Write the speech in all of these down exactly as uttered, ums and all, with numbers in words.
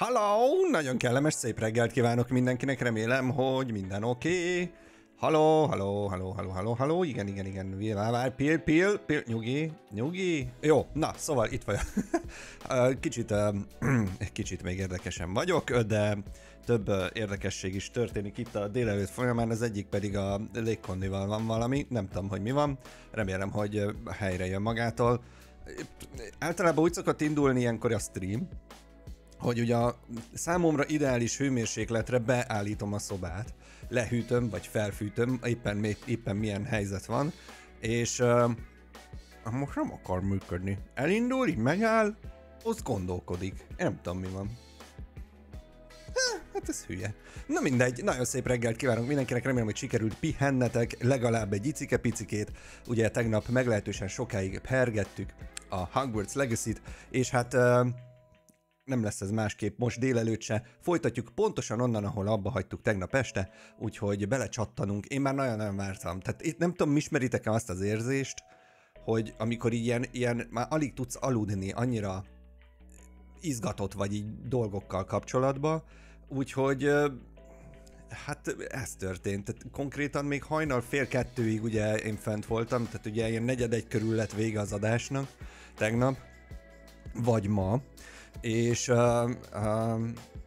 Hello! Nagyon kellemes, szép reggelt kívánok mindenkinek, remélem, hogy minden oké. Okay. Hello, hello, hello, hello, hello, hello, igen, igen, igen, várj, pil, pil, pil, nyugi, nyugi. Jó, na, szóval itt vagyok. Kicsit, kicsit még érdekesen vagyok, de több érdekesség is történik itt a délelőtt folyamán, az egyik pedig a légkondival van valami, nem tudom, hogy mi van, remélem, hogy helyre jön magától. Általában úgy szokott indulni ilyenkor a stream, hogy ugye a számomra ideális hőmérsékletre beállítom a szobát, lehűtöm vagy felfűtöm, éppen, még, éppen milyen helyzet van, és uh, most nem akar működni. Elindul, így megáll, az gondolkodik. Én nem tudom, mi van. Ha, hát ez hülye. Na mindegy, nagyon szép reggelt kívánok mindenkinek, remélem, hogy sikerült pihennetek legalább egy icike-picikét. Ugye tegnap meglehetősen sokáig pergettük a Hogwarts Legacy-t, és hát... Uh, nem lesz ez másképp most délelőtt se. Folytatjuk pontosan onnan, ahol abba hagytuk tegnap este, úgyhogy belecsattanunk. Én már nagyon-nagyon vártam. Tehát itt nem tudom, ismeritek-e azt az érzést, hogy amikor ilyen, ilyen már alig tudsz aludni, annyira izgatott vagy így dolgokkal kapcsolatban, úgyhogy hát ez történt. Tehát konkrétan még hajnal fél kettőig ugye én fent voltam, tehát ugye ilyen negyed egy körül lett vége az adásnak tegnap, vagy ma. És uh, uh,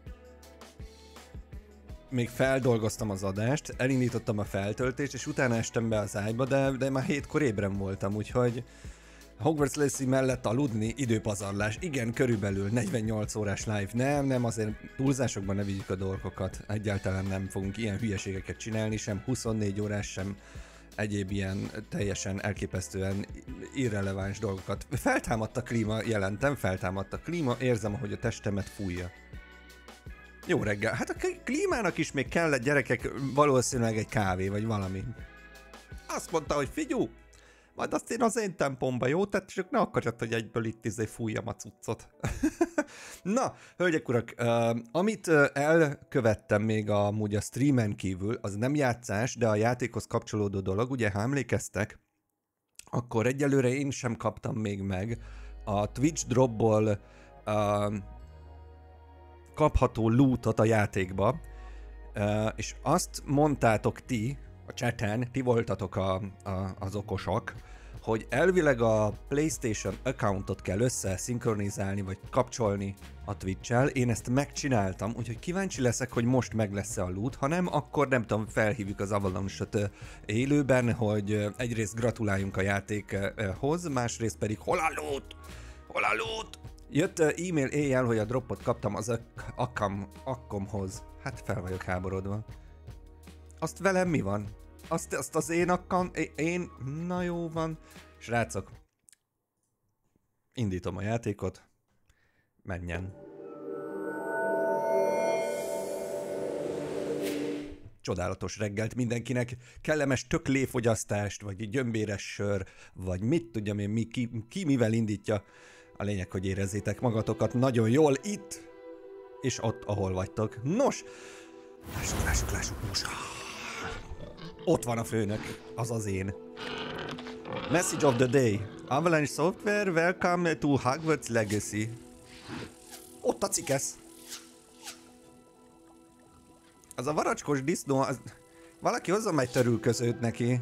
még feldolgoztam az adást, elindítottam a feltöltést, és utána estem be az ágyba, de, de már hétkor ébren voltam, úgyhogy Hogwarts Legacy mellett aludni, időpazarlás, igen, körülbelül negyvennyolc órás live, nem, nem, azért túlzásokban ne vigyük a dolgokat, egyáltalán nem fogunk ilyen hülyeségeket csinálni, sem huszonnégy órás, sem egyéb ilyen teljesen elképesztően irreleváns dolgokat. Feltámadt a klíma, jelentem, feltámadt a klíma, érzem, hogy a testemet fújja. Jó reggel. Hát a klímának is még kellett, gyerekek, valószínűleg egy kávé, vagy valami. Azt mondta, hogy figyú, majd azt én az én tempomba, jó? Tehát csak ne akarjad, hogy egyből itt izé fújjam a cuccot. Na, hölgyek, urak, uh, amit uh, elkövettem még amúgy a streamen kívül, az nem játszás, de a játékhoz kapcsolódó dolog, ugye, ha emlékeztek, akkor egyelőre én sem kaptam még meg a Twitch dropból uh, kapható lootot a játékba, uh, és azt mondtátok ti, a chaten, ti voltatok a, a, az okosok, hogy elvileg a PlayStation accountot kell összeszinkronizálni, vagy kapcsolni a Twitch-el. Én ezt megcsináltam, úgyhogy kíváncsi leszek, hogy most meg lesz-e a loot, ha nem, akkor nem tudom, felhívjuk az Avalanche-ot élőben, hogy egyrészt gratuláljunk a játékhoz, másrészt pedig hol a loot? Hol a loot? Jött e-mail éjjel, hogy a dropot kaptam az akkam, akkomhoz. Hát fel vagyok háborodva. Azt velem mi van? Azt, azt az én akkam, én, na jó van. Srácok, indítom a játékot, menjen. Csodálatos reggelt mindenkinek, kellemes tökléfogyasztást, vagy gyömbéres sör, vagy mit tudjam én, mi, ki, ki mivel indítja. A lényeg, hogy érezzétek magatokat nagyon jól itt, és ott, ahol vagytok. Nos, lássuk, lássuk, lássuk most. Ott van a főnök, az az én. Message of the day. Avalanche Software, welcome to Hogwarts Legacy. Ott a cikesz. Az a varacskos disznó, az... valaki hozzon egy törülközőt neki.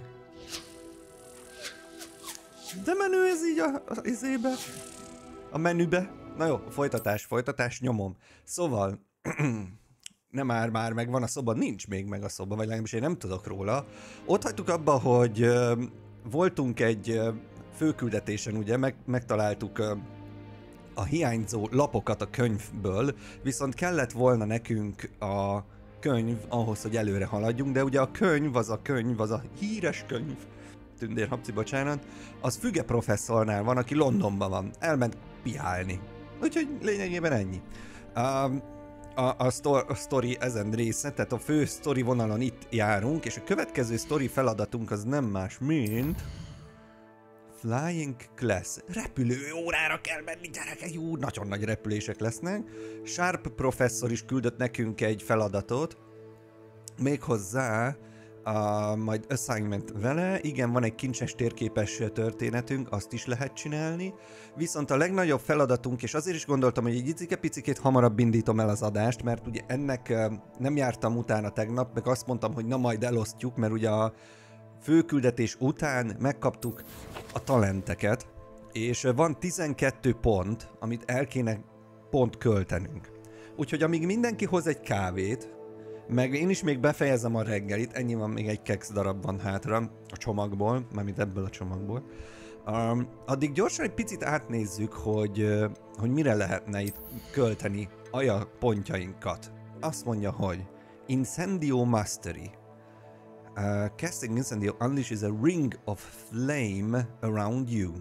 De menő ez így a, a izébe. A menübe. Na jó, folytatás, folytatás, nyomom. Szóval... nem már már meg van a szoba, nincs még meg a szoba, vagy legalábbis én nem tudok róla. Ott hagytuk abba, hogy uh, voltunk egy uh, főküldetésen, ugye, meg, megtaláltuk uh, a hiányzó lapokat a könyvből, viszont kellett volna nekünk a könyv ahhoz, hogy előre haladjunk, de ugye a könyv, az a könyv, az a híres könyv, Tündér Habci, bocsánat, az Füge professzornál van, aki Londonban van, elment piálni. Úgyhogy lényegében ennyi. Uh, A, a, sztor, a sztori ezen része, tehát a fő sztori vonalon itt járunk, és a következő sztori feladatunk az nem más, mint... Flying Class. Repülő órára kell menni, gyerekek, jó, nagyon nagy repülések lesznek. Sharp professzor is küldött nekünk egy feladatot, méghozzá Uh, majd assignment vele, igen, van egy kincses térképes történetünk, azt is lehet csinálni, viszont a legnagyobb feladatunk, és azért is gondoltam, hogy egy icike-picikét hamarabb indítom el az adást, mert ugye ennek uh, nem jártam utána tegnap, meg azt mondtam, hogy na majd elosztjuk, mert ugye a főküldetés után megkaptuk a talenteket, és van tizenkettő pont, amit el kéne pont költenünk. Úgyhogy amíg mindenki hoz egy kávét, meg én is még befejezem a reggelit, ennyi van, még egy keksz darab van hátra a csomagból, mármint ebből a csomagból. Um, addig gyorsan egy picit átnézzük, hogy, uh, hogy mire lehetne itt költeni a pontjainkat. Azt mondja, hogy Incendio Mastery. Uh, casting Incendio unleashes a ring of flame around you.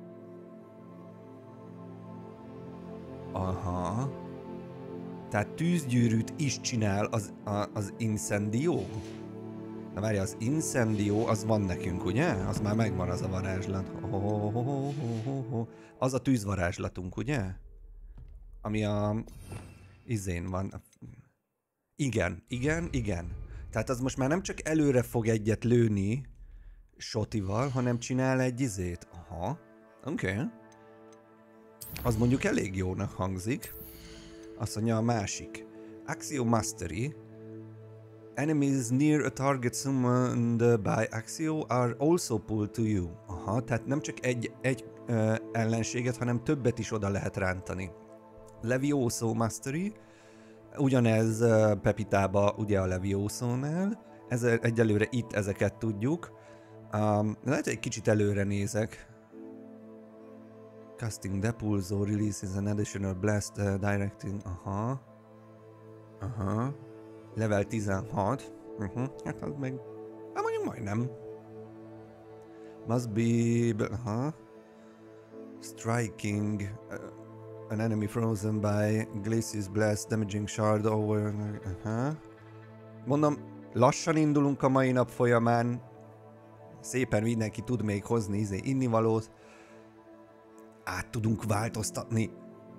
Aha. Tehát tűzgyűrűt is csinál az, a, az Incendio? Na várja, az Incendio az van nekünk, ugye? Az már megvan az a varázslat. Oh, oh, oh, oh, oh, oh. Az a tűzvarázslatunk, ugye? Ami a... izén van. Igen, igen, igen. Tehát az most már nem csak előre fog egyet lőni Shotival, hanem csinál egy izét. Aha, oké. Okay. Az mondjuk elég jónak hangzik. Azt mondja a másik. Axio Mastery. Enemies near a target summoned by Axio are also pulled to you. Aha, tehát nem csak egy, egy uh, ellenséget, hanem többet is oda lehet rántani. Levioso Mastery. Ugyanez uh, Pepitába, ugye a Levioso-nál. Ez, egyelőre itt ezeket tudjuk. Um, lehet, hogy egy kicsit előre nézek. Casting Depulso releases an additional blast uh, directing. Aha. Aha. Level tizenhat. Uh-huh. Hát az meg... hát mondjuk majdnem. Must be... aha. Striking uh, an enemy frozen by Glacius blast damaging shard over... aha. Mondom, lassan indulunk a mai nap folyamán. Szépen mindenki tud még hozni izé innivalót. Át tudunk változtatni.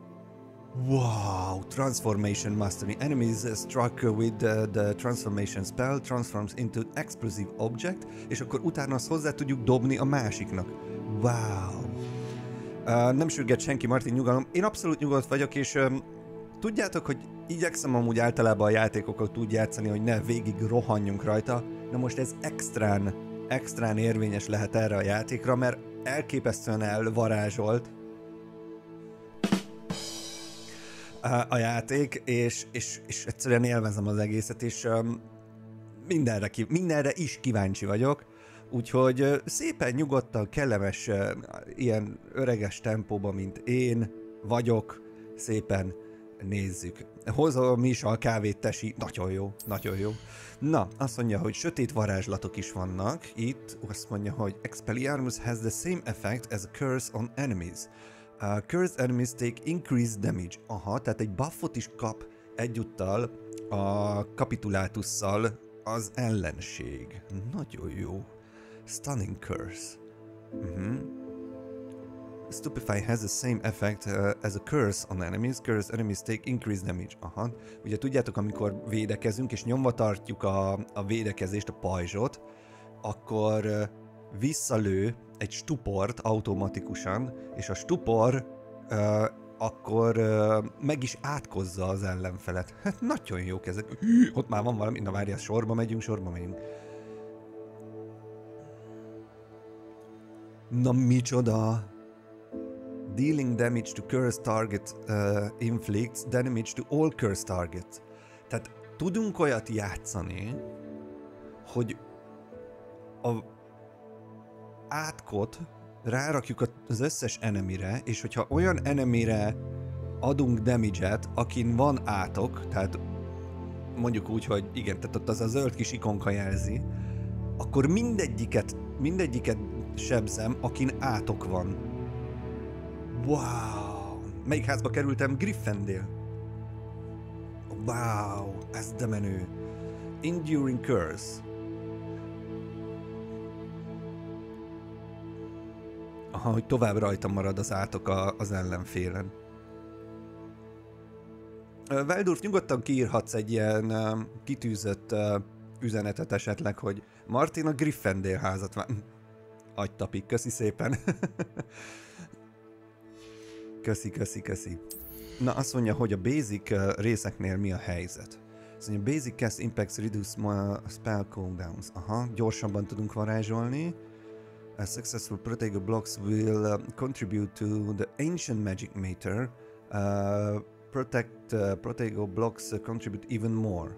Wow! Transformation Mastery. Enemies struck with the, the transformation spell transforms into explosive object, és akkor utána azt hozzá tudjuk dobni a másiknak. Wow! Uh, nem sürget senki, Martin, nyugalom. Én abszolút nyugodt vagyok, és um, tudjátok, hogy igyekszem amúgy általában a játékokat úgy játszani, hogy ne végig rohanjunk rajta. Na most ez extrán, extrán érvényes lehet erre a játékra, mert elképesztően elvarázsolt a játék, és, és, és egyszerűen élvezem az egészet, és um, mindenre, ki, mindenre is kíváncsi vagyok, úgyhogy uh, szépen, nyugodtan, kellemes, uh, ilyen öreges tempóban, mint én vagyok, szépen nézzük. Hozom is a kávét, tesi, nagyon jó, nagyon jó. Na, azt mondja, hogy sötét varázslatok is vannak, itt azt mondja, hogy Expelliarmus has the same effect as a curse on enemies. Uh, cursed enemies take increased damage. Aha, tehát egy buffot is kap egyúttal a kapitulatusszal az ellenség. Nagyon jó. Stunning curse. Uh-huh. Stupefy has the same effect uh, as a curse on enemies. Cursed enemies take increased damage. Aha. Ugye tudjátok, amikor védekezünk és nyomva tartjuk a, a védekezést, a pajzsot, akkor uh, visszalő egy stuport automatikusan, és a stupor uh, akkor uh, meg is átkozza az ellenfelet. Hát nagyon jók ezek. Hű, ott már van valami. Na várjál, sorba megyünk, sorba megyünk. Na micsoda! Dealing damage to cursed target uh, inflicts damage to all cursed targets. Tehát tudunk olyat játszani, hogy a átkot rárakjuk az összes enemire, és hogyha olyan enemire adunk damage-et, akin van átok, tehát mondjuk úgy, hogy igen, tehát ott az a zöld kis ikonka jelzi, akkor mindegyiket, mindegyiket sebzem, akin átok van. Wow! Melyik házba kerültem? Gryffindor. Wow! Ez de menő. Enduring Curse. Aha, hogy tovább rajta marad az átok a, az ellenfélen. Veldurf, nyugodtan kiírhatsz egy ilyen uh, kitűzött uh, üzenetet esetleg, hogy Martin a Gryffindor házat vár... Agytapik, köszi szépen. Köszi, köszi, köszi. Na, azt mondja, hogy a basic uh, részeknél mi a helyzet. Azt mondja, basic cast impacts reduce spell cooldowns. Aha, gyorsabban tudunk varázsolni. A successful Protego blocks will uh, contribute to the ancient magic meter. Uh, protect uh, Protego blocks uh, contribute even more.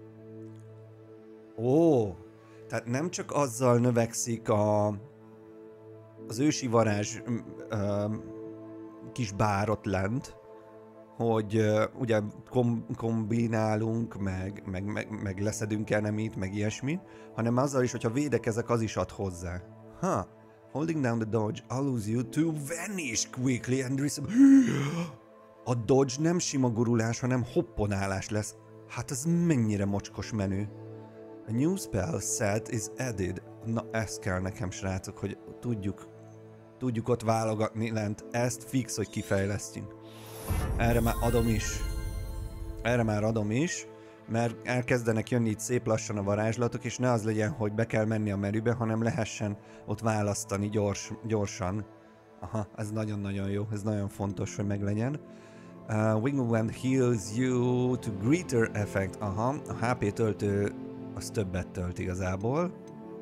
Ó, tehát nem csak azzal növekszik a, az ősi varázs uh, kis bár ott lent, hogy uh, ugye kom kombinálunk, meg, meg, meg, meg leszedünk enemit, meg ilyesmi, hanem azzal is, hogyha védekezek, az is ad hozzá. Ha, holding down the dodge allows you to vanish quickly and receive... A dodge nem sima gurulás, hanem hopponálás lesz. Hát ez mennyire mocskos menő. A new spell set is added. Na, ezt kell nekem, srácok, hogy tudjuk, tudjuk ott válogatni lent. Ezt fix, hogy kifejlesztjünk. Erre már adom is. Erre már adom is, mert elkezdenek jönni itt szép lassan a varázslatok, és ne az legyen, hogy be kell menni a menübe, hanem lehessen ott választani gyors, gyorsan. Aha, ez nagyon-nagyon jó, ez nagyon fontos, hogy meglegyen. Uh, Wing Wand heals you to greater effect. Aha, a há pé töltő az többet tölt igazából.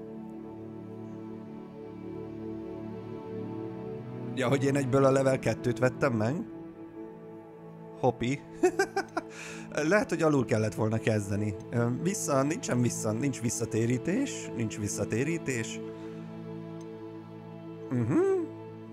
Ja, hogy én egyből a level kettőt vettem meg. Hopi. Lehet, hogy alul kellett volna kezdeni. Vissza, nincsen vissza, nincs visszatérítés, nincs visszatérítés. Mhm.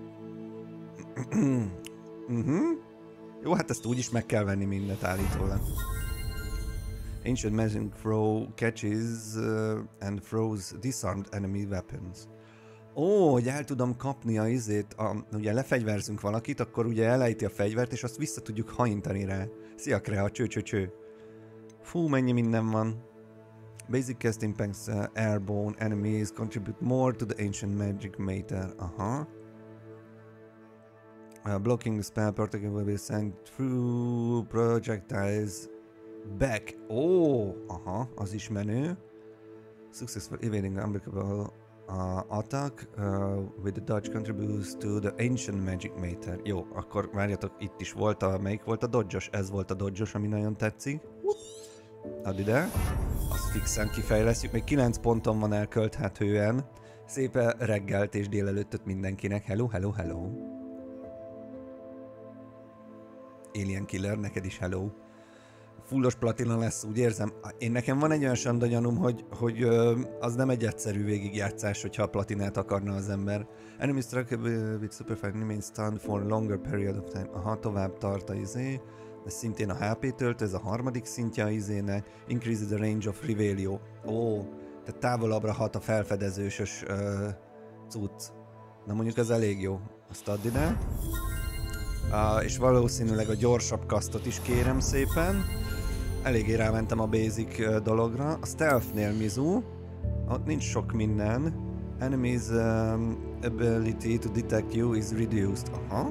Mhm. Jó, hát ezt úgyis meg kell venni mindent állítólag. Ancient Magic Throw catches uh, and throws disarmed enemy weapons. Ó, hogy el tudom kapni a izét, a, ugye lefegyverzünk valakit, akkor ugye elejti a fegyvert, és azt vissza tudjuk hajintani rá. Szia, Krea, cső, cső, cső. Fú, mennyi minden van. Basic cast impacts uh, airborne enemies contribute more to the ancient magic meter. Aha. Uh, blocking the spell protector will be sent through projectiles back. Ó, aha, az is menő. Successful evading unbreakable uh, attack uh, with the dodge contributes to the ancient magic meter. Jó, akkor várjatok, itt is volt a, melyik volt a dodge-os? Ez volt a dodge-os, ami nagyon tetszik. Add ide. Azt fixen kifejlesztjük, még kilenc ponton van elkölthetően. Szép reggelt és délelőttöt mindenkinek. Hello, hello, hello. Alien Killer, neked is hello. Fullos platina lesz, úgy érzem. Én nekem van egy olyan sanda gyanúm, hogy, hogy ö, az nem egy egyszerű végigjátszás, hogyha a platinát akarna az ember. Enemy struck with superfight remains stunned for a longer period of time. Aha, tovább tart a izé. Ez szintén a há pé tölt, ez a harmadik szintje a izének. Increases the range of Revelio. Ó, tehát távolabbra hat a felfedezősös ö, cucc. Na mondjuk ez elég jó. Azt add ide. Uh, és valószínűleg a gyorsabb kasztot is kérem szépen. Eléggé rámentem a basic uh, dologra. A stealthnél Mizu. Ott nincs sok minden. Enemies um, ability to detect you is reduced. Aha.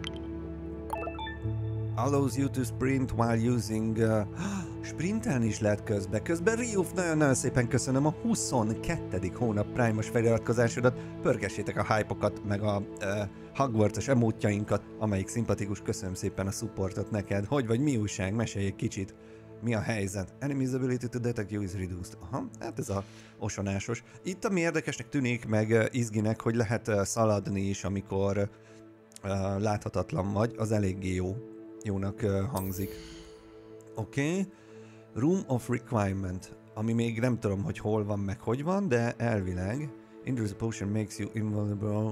Allows you to sprint while using... Uh, sprintelni is lehet közben. Közben Riuf, nagyon-nagyon szépen köszönöm a huszonkettedik hónap Prime-os feliratkozásodat. Pörgessétek a hype-okat, meg a uh, Hogwarts-os emótjainkat, amelyik szimpatikus. Köszönöm szépen a supportot neked. Hogy vagy, mi újság? Mesélj egy kicsit. Mi a helyzet? Enemy's ability to detect you is reduced. Aha, hát ez a osonásos. Itt ami érdekesnek tűnik, meg uh, izginek, hogy lehet uh, szaladni is, amikor uh, láthatatlan vagy. Az eléggé jó. Jónak uh, hangzik. Oké. Okay. Room of Requirement, ami még nem tudom, hogy hol van, meg hogy van, de elvileg Introduce a potion makes you invulnerable.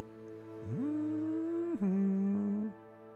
Mm-hmm.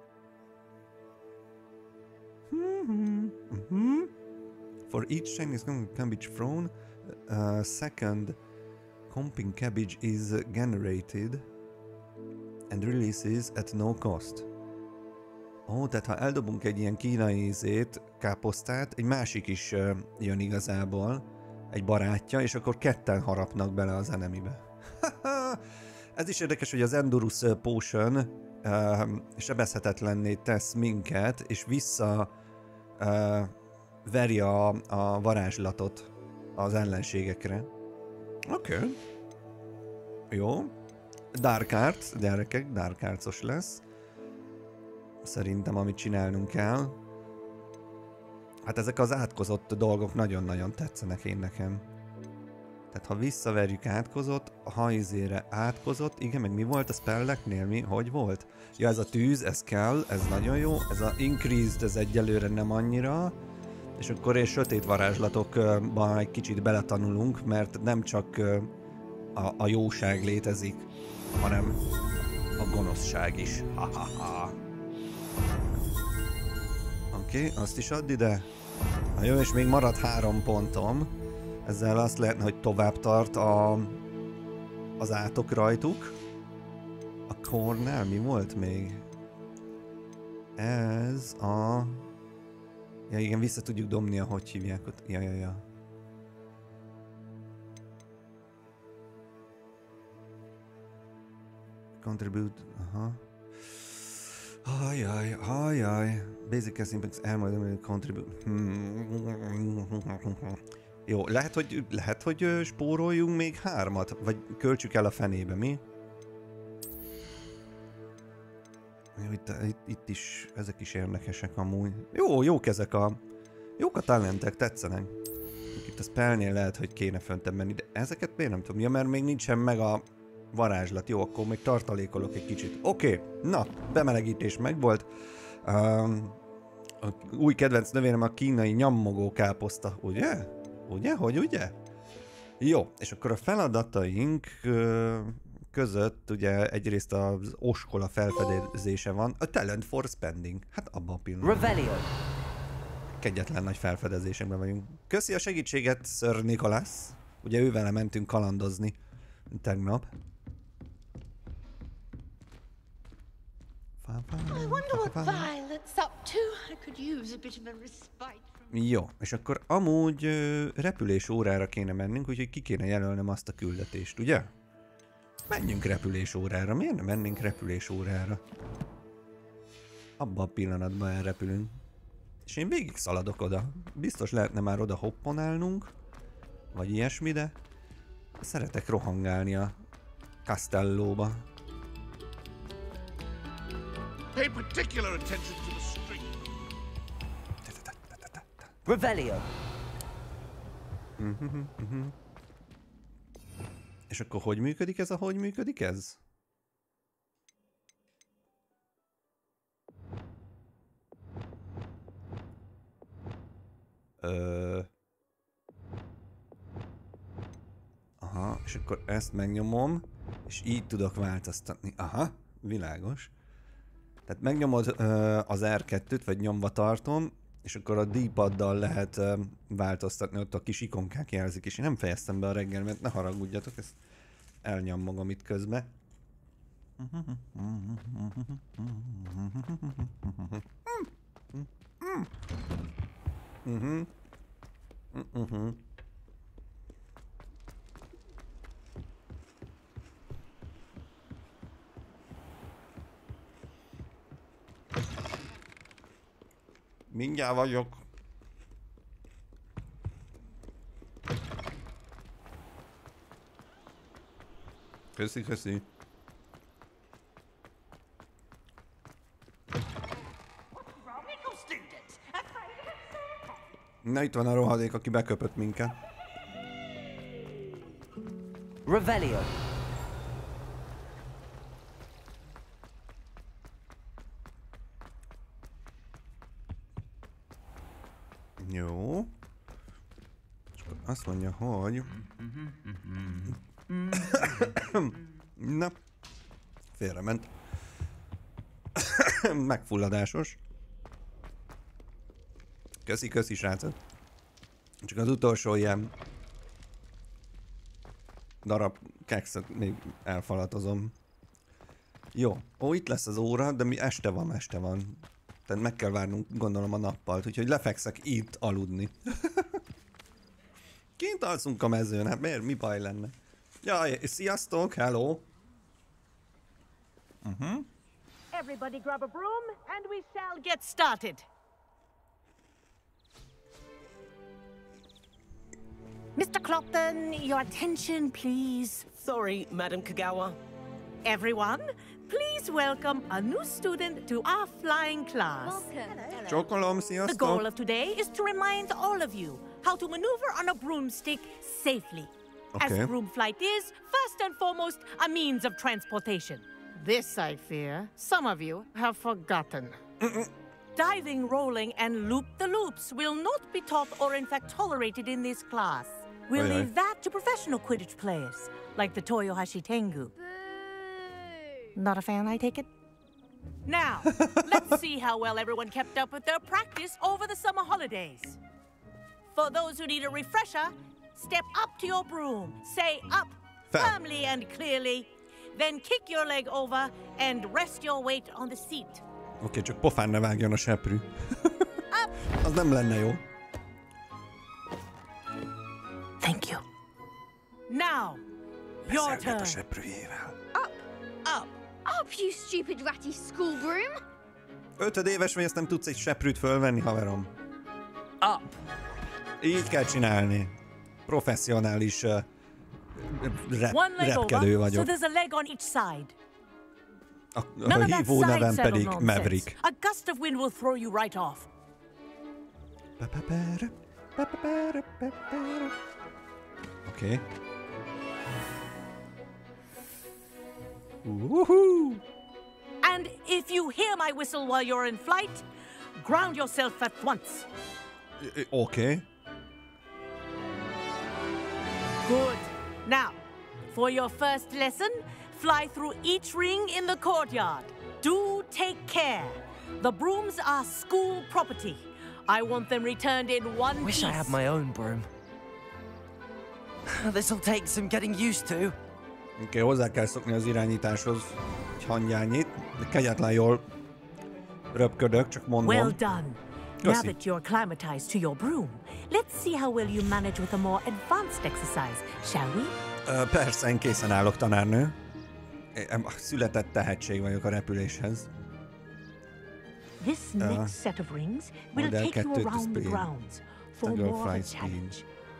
Mm-hmm. Mm-hmm. For each Chinese cabbage thrown, a second comping cabbage is generated and releases at no cost. Ó, tehát ha eldobunk egy ilyen kínai ízét, káposztát, egy másik is uh, jön igazából, egy barátja, és akkor ketten harapnak bele az enemibe. Ez is érdekes, hogy az Endurus Potion uh, sebezhetetlenné tesz minket, és vissza uh, veri a, a varázslatot. az ellenségekre. Oké. Okay. Jó. Dark Arts, gyerekek, Dark Arts-os lesz. Szerintem, amit csinálnunk kell. Hát ezek az átkozott dolgok nagyon-nagyon tetszenek én nekem. Tehát ha visszaverjük átkozott, a hajzére átkozott, igen, meg mi volt a spelleknél, mi? Hogy volt? Ja, ez a tűz, ez kell, ez nagyon jó, ez a increased, ez egyelőre nem annyira. És akkor és sötét varázslatokban egy kicsit beletanulunk, mert nem csak a, a jóság létezik, hanem a gonoszság is. Ha-ha-ha. Oké, okay, azt is add ide. Na jó, és még marad három pontom. Ezzel azt lehetne, hogy tovább tart a, az átok rajtuk. A Cornell, mi volt még? Ez a... Ja igen, vissza tudjuk dobni, ahogy hívják ott. Ja, ja, ja. Contribute, aha. Ajaj, ajaj. Basic Aspects, elmondom, contribute. Hmm. Jó, lehet, hogy, lehet, hogy spóroljunk még hármat, vagy költsük el a fenébe, mi? Jó, itt, itt, itt is, ezek is érdekesek amúgy. Jó, jók ezek a... Jók a talentek, tetszenek. Itt a spellnél lehet, hogy kéne föntebb menni, de ezeket miért nem tudom? Ja, mert még nincsen meg a varázslat. Jó, akkor még tartalékolok egy kicsit. Oké, okay. Na, bemelegítés megvolt. Um, a új kedvenc növényem a kínai nyammogó káposzta, ugye? Ugye? Hogy ugye? Jó, és akkor a feladataink között ugye egyrészt az oskola felfedezése van, a talent for spending. Hát abban a pillanatban. Kegyetlen nagy felfedezésekben vagyunk. Köszi a segítséget, Sir Nicholas. Ugye ővele mentünk kalandozni tegnap. Jó, és akkor amúgy repülés órára kéne mennünk, úgyhogy ki kéne jelölnem azt a küldetést, ugye? Menjünk repülés órára, miért nem mennénk repülés órára? Abban a pillanatban elrepülünk. És én végig szaladok oda. Biztos lehetne már oda hopponálnunk, vagy ilyesmi, de szeretek rohangálni a Castellóba. Pay particular attention to the string. Revelio. Uh-huh, uh-huh. És akkor hogy működik ez, ahogy működik ez? Ö... Aha, és akkor ezt megnyomom, és így tudok változtatni. Aha, világos. Tehát megnyomod ö, az er kettőt, vagy nyomva tartom, és akkor a D-paddal lehet ö, változtatni, ott a kis ikonkák jelzik, és én nem fejeztem be a reggel, mert ne haragudjatok, ezt elnyom magam itt közben. Uh-huh. Uh-huh. Mindjárt vagyok. Köszi, köszi. Na, itt van a rohadék, aki beköpött minket. Revelio. Jó. Azt mondja, hogy... Na, félrement. Megfulladásos. Köszi, köszi, srácok. Csak az utolsó ilyen darab kekszet még elfalatozom. Jó. Ó, itt lesz az óra, de mi este van, este van. Tehát meg kell várnunk, gondolom, a nappalt, úgyhogy lefekszek itt aludni. Kint alszunk a mezőn, hát miért? Mi baj lenne? Jaj, sziasztok, hello! Uh-huh. Everybody grab a broom and we shall get started. Mister Clopton, your attention, please. Sorry, Madam Kagawa. Everyone, please welcome a new student to our flying class. Csókolom, The sziasztok! goal of today is to remind all of you how to maneuver on a broomstick safely. Okay. As broom flight is, first and foremost, a means of transportation. This, I fear, some of you have forgotten. Diving, rolling, and loop-the-loops will not be taught or in fact tolerated in this class. We'll Aye, aye. leave that to professional Quidditch players, like the Toyohashi Tengu. Not a fan, I take it? Now, let's see how well everyone kept up with their practice over the summer holidays. For those who need a refresher, step up to your broom, say up Fair. firmly and clearly, then kick your leg over and rest your weight on the seat. Oké, okay, csak pofán ne vágjon a seprű. Az nem lenne jó. Thank you. Now, your Beszélget turn. a seprűjével. Up. Up, you stupid ratty school broom! Ötöd éves vagy, ezt nem tudsz egy seprűt fölvenni, haverom. Up. Így kell csinálni. Professzionális uh, rep, One leg repkedő over, so vagyok. there's a leg on each side. A, None a of that hívó side nevem saddle pedig nonsense. Maverick. A gust of wind will throw you right off. Oké. Okay. Woohoo! And if you hear my whistle while you're in flight, ground yourself at once. Oké. Okay. Good. Now, for your first lesson, fly through each ring in the courtyard. Do take care. The brooms are school property. I want them returned in one Wish piece. I had my own broom. This'll take some getting used to. Oké, okay, hozzá kell szokni az irányításhoz egy hangyányit. De kegyetlen jól röpködök, csak mondom. Well done. Now Köszi. that you're acclimatized to your broom, let's see how well you manage with a more advanced exercise, shall we? Ö, persze, én készen állok, tanárnő. Én született tehetség vagyok a repüléshez. This next set of rings will model take you kettőt around the speed. grounds for Toggle more of a flight speed. challenge.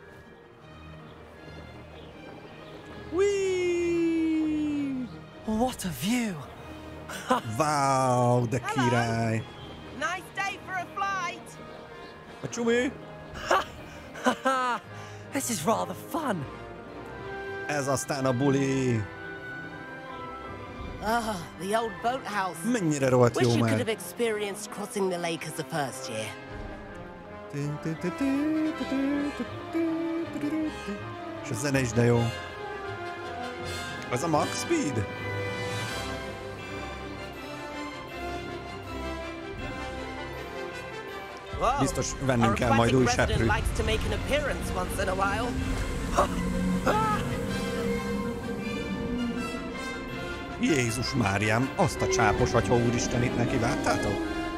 Whee! What a view! Wow, de király! Nice day for a flight! A csumi! This is rather fun. Ez aztán a buli! Ah, the old boathouse. Mennyire rohadt Wish jó you could már! have experienced crossing the lake as a first year. És a zene is de jó. Az a max speed? Whoa. Biztos vennünk Our kell majd új aquatic resident seprűt. likes to make an appearance once in a while. Jézus Máriám, azt a csápos atya úristenit neki vártátok?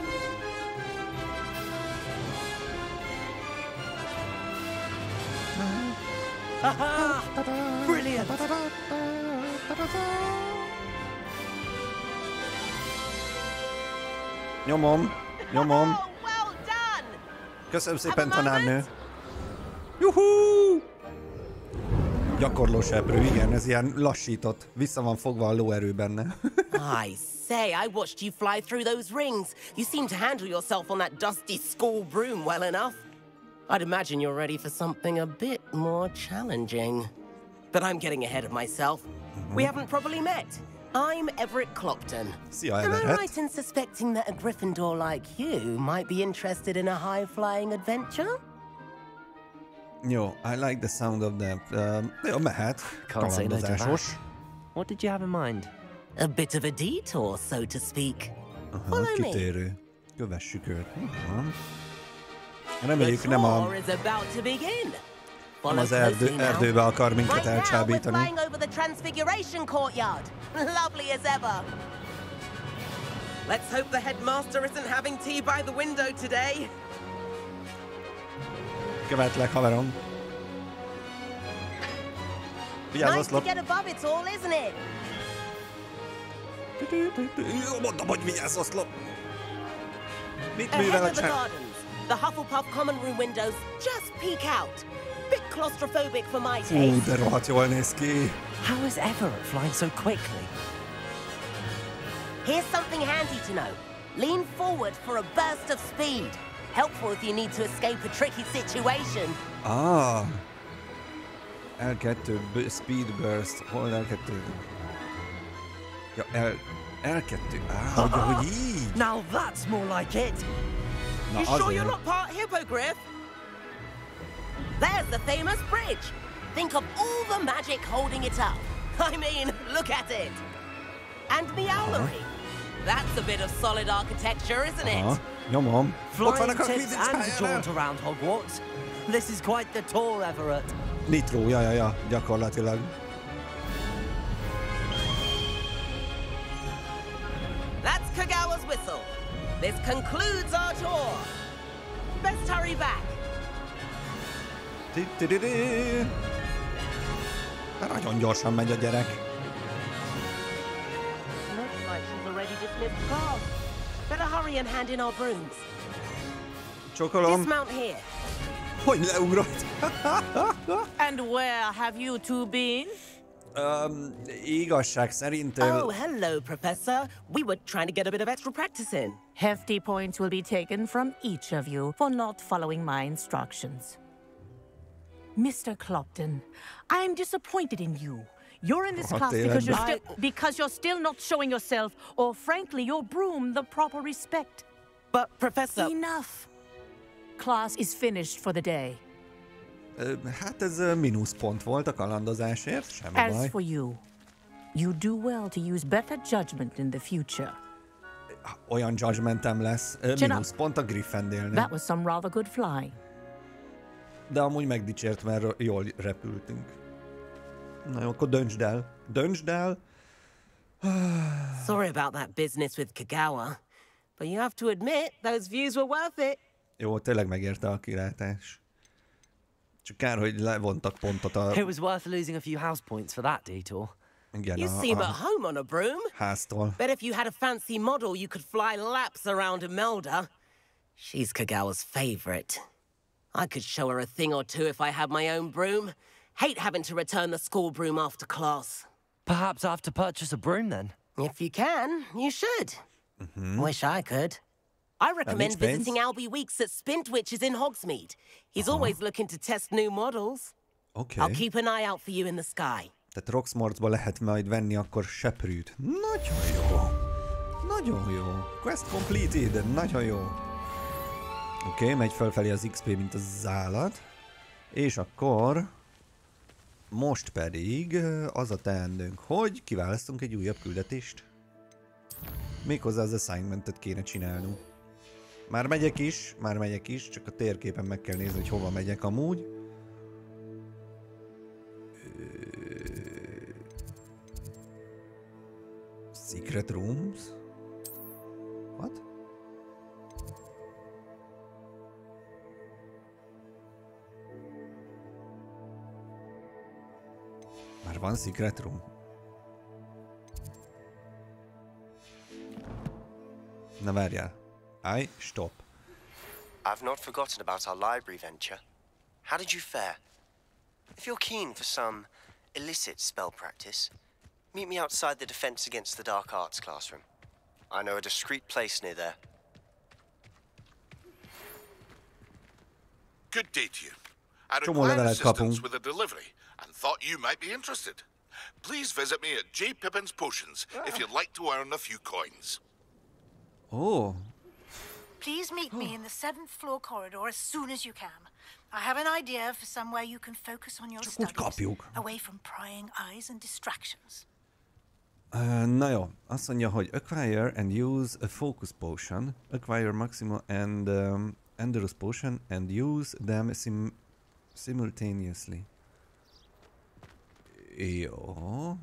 Brilliant! Nyomom, nyomom. Oh, well done! Köszönöm szépen, tanárnő. Juhú! Gyakorló seprő, igen, ez ilyen lassított. Vissza van fogva a lóerő benne. I say, I watched you fly through those rings. You seem to handle yourself on that dusty school broom well enough. I'd imagine you're ready for something a bit more challenging. But I'm getting ahead of myself. We haven't properly met. I'm Everett Clopton. Szia, Am I Everett. right in suspecting that a Gryffindor like you might be interested in a high-flying adventure? Jó, I like the sound of that. Um, jó, mehet. Can't say no to that. Kalandozásos. What did you have in mind? A bit of a detour, so to speak. Aha, Follow me. kitérő. Kövessük őt. Aha. The Reméljük nem a, tour is about to begin. nem Follow az erdő, closely now. erdőbe akar minket Right now, we're elcsábítani. flying over the Transfiguration courtyard. Lovely as ever. Let's hope the headmaster isn't having tea by the window today. Követlek, haverom. Vigyázz, Nice to oszlop. get above it all, isn't it? Jó, mondom, hogy vigyázz, oszlop. Mit Ahead művel a of the csá... gardens, the Hufflepuff common room windows just peek out. Bit claustrophobic for my Ú, taste. de rohadt jól néz ki. How is Everett flying so quickly? Here's something handy to know. Lean forward for a burst of speed. Helpful if you need to escape a tricky situation. Ah. el kettő, speed burst, hol el kettő? Ja, el, el kettő, ah, hogy, hogy így. Now that's more like it. Na, You sure azért. you're not part Hippogriff? There's the famous bridge. Think of all the magic holding it up. I mean, look at it. And Meowlery. That's a bit of solid architecture, isn't Aha, it? nyomom. Ott Flying vannak a tips and a Quidditch jaunt around Hogwarts. This is quite the tour, Everett. Nitro, ja, ja, ja, gyakorlatilag. That's Kagawa's whistle. This concludes our tour. Best hurry back. Ti-ti-di-di. De nagyon gyorsan megy a gyerek. Looks like she's already dismissed class. Better hurry and hand in our brooms. Csokolom. Dismount here. Hogy leugrott? And where have you two been? um, igazság szerint... Oh, hello, Professor. We were trying to get a bit of extra practice in. Hefty points will be taken from each of you for not following my instructions. Mister Clopton, I am disappointed in you. You're in this Oh, class because you're, Dylan. still, because you're still not showing yourself, or frankly, your broom, the proper respect. But, Professor... Enough. Class is finished for the day. Ö, hát ez ö, mínuszpont volt a kalandozásért, semmi As baj. for you, you do well to use better judgment in the future. Olyan judgmentem lesz. Ö, Csinál- mínuszpont a Gryffindornek. That was some rather good flying. De amúgy megdicsért, mert jól repültünk. Na jó, akkor döntsd el. Döntsd el. Sorry about that business with Kagawa. But you have to admit, those views were worth it. Jó, tényleg megérte a kilátás. Csak kár, hogy levontak pontot a... It was worth losing a few house points for that detour. Igen, You a, seem a at home on a broom. háztól. Bet if you had a fancy model, you could fly laps around Imelda. She's Kagawa's favorite. I could show her a thing or two if I had my own broom. Hate having to return the school broom after class. Perhaps I have to purchase a broom then. If you can, you should. Wish I could. I recommend makes sense. visiting Albie Weeks at Spintwitches in Hogsmeade. He's always looking to test new models. Oké. I'll keep an eye out for you in the sky. Tehát Roxmorcba lehet majd venni akkor seprűt. Nagyon jó. Nagyon jó. Quest completed. Nagyon jó. Oké, okay, megy felfelé az iksz pé, mint az állat. És akkor... Most pedig az a teendőnk, hogy kiválasztunk egy újabb küldetést. Méghozzá az assignmentet kéne csinálnunk. Már megyek is, már megyek is, csak a térképen meg kell nézni, hogy hova megyek amúgy. Secret rooms? What? Már van secret room? Na várjál. I stop. I've not forgotten about our library venture. How did you fare? If you're keen for some illicit spell practice, meet me outside the Defense Against the Dark Arts classroom. I know a discreet place near there. Good day to you. I Csomó require levelet assistance kapunk. with a delivery and thought you might be interested. Please visit me at J. Pippin's Potions if you'd like to earn a few coins. Ó, Please meet me in the seventh floor corridor as soon as you can. I have an idea for somewhere you can focus on your Csak úgy studies, kapjuk. away from prying eyes and distractions. Uh, na jó, azt mondja, hogy acquire and use a focus potion, acquire maximum and um, Endurance potion and use them sim simultaneously. Jó.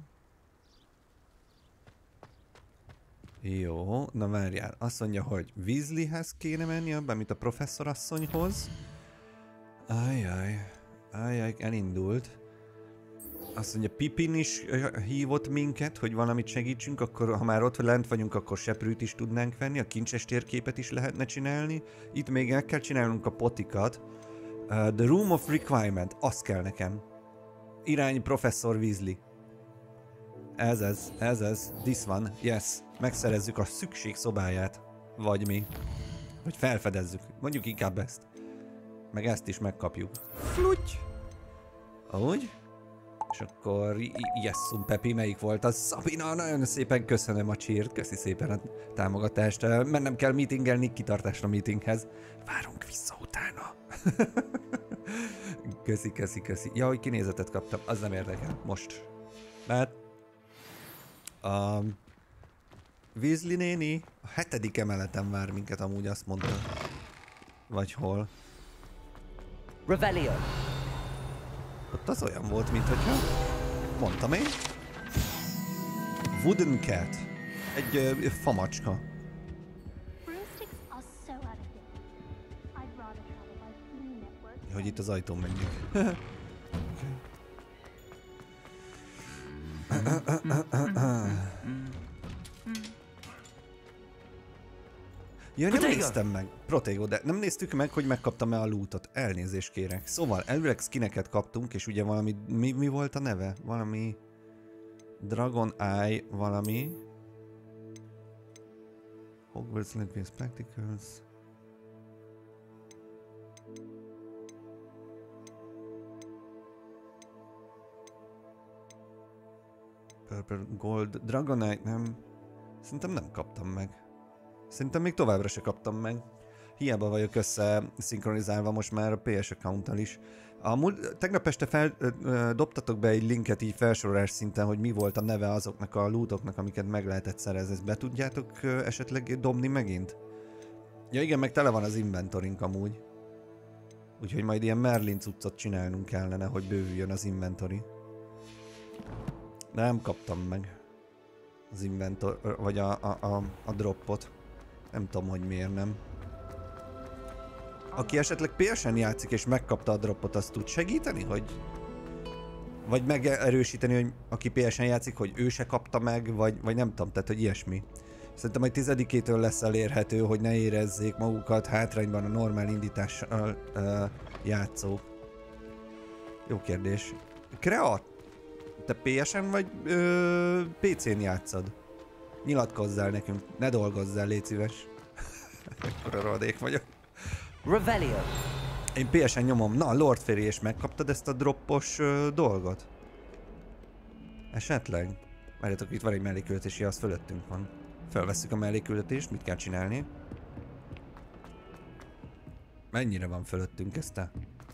Jó, na várjál, azt mondja, hogy Weasleyhez kéne menni, abban, mint a professzorasszonyhoz. Ajjaj, ajjaj, elindult. Azt mondja, Pippin is hívott minket, hogy valamit segítsünk, akkor ha már ott lent vagyunk, akkor seprűt is tudnánk venni, a kincses térképet is lehetne csinálni. Itt még el kell csinálnunk a potikat. Uh, the Room of Requirement, az kell nekem. Irány Professzor Weasley. Ez ez, ez ez, this one, yes. Megszerezzük a szükség szobáját. Vagy mi. Vagy felfedezzük. Mondjuk inkább ezt. Meg ezt is megkapjuk. Flutty! Ahogy? És akkor Jessum Pepi, melyik volt az? Szabina, nagyon szépen köszönöm a cheert, köszi szépen a támogatást. Mennem kell meetingelni, kitartásra meetinghez. Várunk vissza utána. Köszi, köszi, köszi. Ja, hogy kinézetet kaptam, az nem érdekel. Most. Mert... Um, Weasley néni a hetedik emeleten vár minket, amúgy azt mondta. Vagy hol? Revelio. Ott az olyan volt, mint hogyha... Mondtam én. Wooden Cat. Egy ö, famacska. Hogy itt az ajtón menjünk. Ja, nem néztem meg. Protego, de nem néztük meg, hogy megkaptam-e a lootot. Elnézést kérek. Szóval, elvileg skineket kaptunk, és ugye valami... Mi, mi volt a neve? Valami... Dragon Eye valami... Hogwarts Legacy Spectacles... Purple Gold... Dragon Eye... Nem... Szerintem nem kaptam meg. Szerintem még továbbra se kaptam meg. Hiába vagyok összeszinkronizálva most már a pé es accounttal is. A múlt, tegnap este fel, ö, ö, dobtatok be egy linket így felsorolás szinten, hogy mi volt a neve azoknak a lootoknak, amiket meg lehetett szerezni. Ezt be tudjátok ö, esetleg dobni megint? Ja igen, meg tele van az inventorink amúgy. Úgyhogy majd ilyen Merlin cuccot csinálnunk kellene, hogy bővüljön az inventory. De nem kaptam meg az inventor, vagy a, a, a, a droppot. Nem tudom, hogy miért nem. Aki esetleg pé esen játszik és megkapta a droppot, azt tud segíteni, hogy... Vagy megerősíteni, hogy aki pé esen játszik, hogy ő se kapta meg, vagy, vagy nem tudom, tehát hogy ilyesmi. Szerintem majd tizedikétől lesz elérhető, hogy ne érezzék magukat hátrányban a normál indítással uh, játszók. Jó kérdés. Kreat, te pé esen vagy uh, pé cén játszod? Nyilatkozzál nekünk, ne dolgozzál, légy szíves. Ekkora rohadék vagyok. Revelio. Én pé esen nyomom. Na, Lord Fairy, és megkaptad ezt a droppos uh, dolgot? Esetleg? Várjátok, itt van egy melléküldetési, az fölöttünk van. Felvesszük a melléküldetést, mit kell csinálni? Mennyire van fölöttünk ezt a...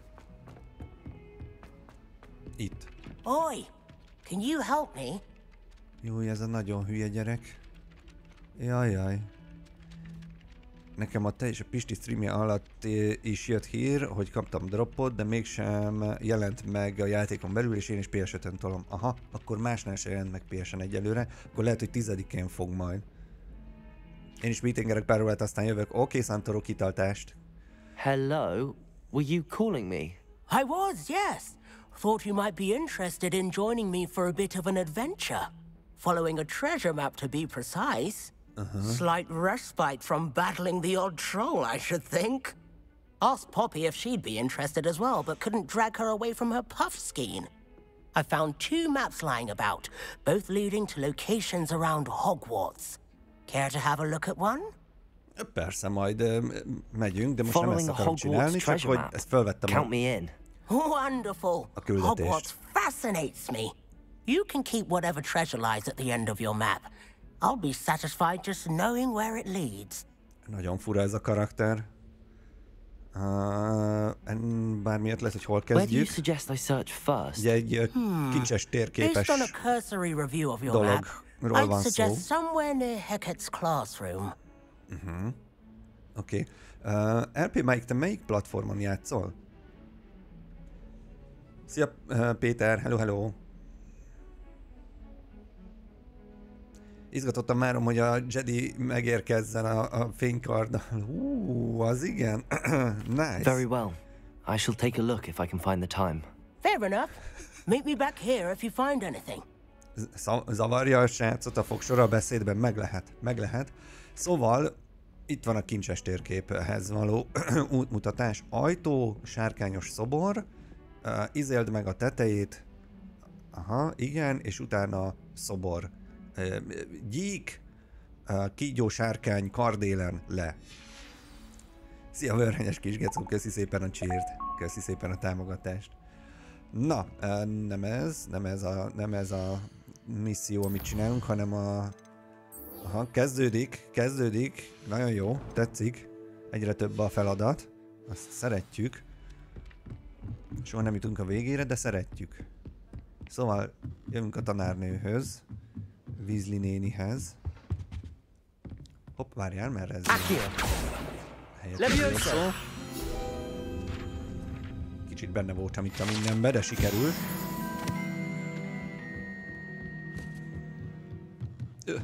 Itt. Oi, can you help me? Jó, ez a nagyon hülye gyerek. Jajjaj. Nekem a te és a Pisti streamje alatt is jött hír, hogy kaptam droppot, de mégsem jelent meg a játékon belül, és én is pé es ötön tolom. Aha, akkor másnál se jelent meg pé esen egyelőre, akkor lehet, hogy tizedikén fog majd. Én is meetingerek pár órát, aztán jövök. Oké, okay, Santoro, kitartást. Hello? Were you calling me? I was, yes. Thought you might be interested in joining me for a bit of an adventure. Following a treasure map, to be precise. Uh-huh. Slight respite from battling the odd troll, I should think. Asked Poppy if she'd be interested as well, but couldn't drag her away from her puff skein. I found two maps lying about, both leading to locations around Hogwarts. Care to have a look at one? Persze, majd uh, megyünk, de most nem ezt akarom csinálni, csak hogy ezt felvettem. Count me in. Wonderful. Hogwarts fascinates me. You can keep whatever treasure lies at the end of your map. I'll be satisfied just knowing where it leads. Nagyon fura ez a karakter. Uh, bármiért lesz, hogy hol kezdjük. Where do you suggest I search first? Ugye egy hmm. kicses térképes Based on a cursory review of your map, I'd suggest somewhere near Hecat's classroom. Uh-huh. Oké. Okay. Uh, el pé Mike, te melyik platformon játszol? Szia, uh, Péter, hello, hello. Izgatottam már, hogy a Jedi megérkezzen a, a fénykarddal. Hú, az igen. Nice. Very well. I shall take a look if I can find the time. Fair enough. Meet me back here if you find anything. Z zavarja a srácot a fogsora a beszédben? Meg lehet, meg lehet. Szóval, Itt van a kincses térképhez való útmutatás. Ajtó, sárkányos szobor, uh, izéld meg a tetejét, aha, igen, és utána szobor. Uh, gyík, uh, kígyó, sárkány, kardélen, le. Szia, vörhenyes kis gecó, köszi szépen a cheert, köszi szépen a támogatást. Na, uh, nem ez, nem ez a, nem ez a misszió, amit csinálunk, hanem a... Aha, kezdődik, kezdődik, nagyon jó, tetszik, egyre több a feladat, azt szeretjük. Soha nem jutunk a végére, de szeretjük. Szóval jövünk a tanárnőhöz, Weasley nénihez. Hopp, várjál, mert ez... Helyett szó. Kicsit benne voltam itt a mindenbe, de sikerül. Öh.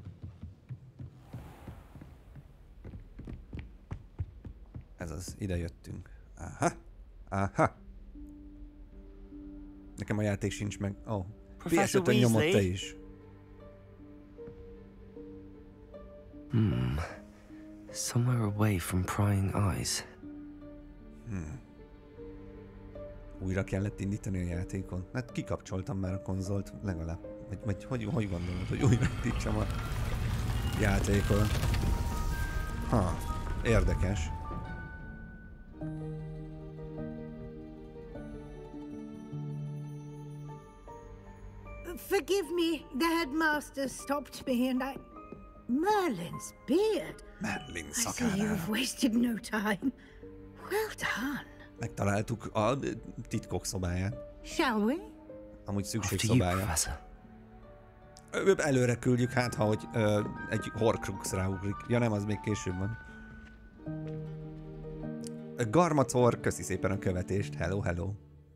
Ez az, ide jöttünk. Aha, aha. Nekem a játék sincs meg. Ó, oh. P S ötön nyomott te is. Hmm. Somewhere away from prying eyes. Hmm. Újra kellett indítani a játékon. Hát kikapcsoltam már a konzolt, legalább. Vagy, vagy hogy, hogy gondolod, hogy újra indítsam a játékon? Ha, érdekes. Forgive me, the headmaster stopped me and I... Merlin's beard. Merlin I szakára. see you've wasted no time. Well done. Megtaláltuk a titkok szobáját. Shall we? Amúgy szükségszobája. Előre küldjük, hát ha hogy ö, egy Horcrux ráugrik. Ja nem, az még később van. Garmacor, köszi szépen a követést. Hello, hello.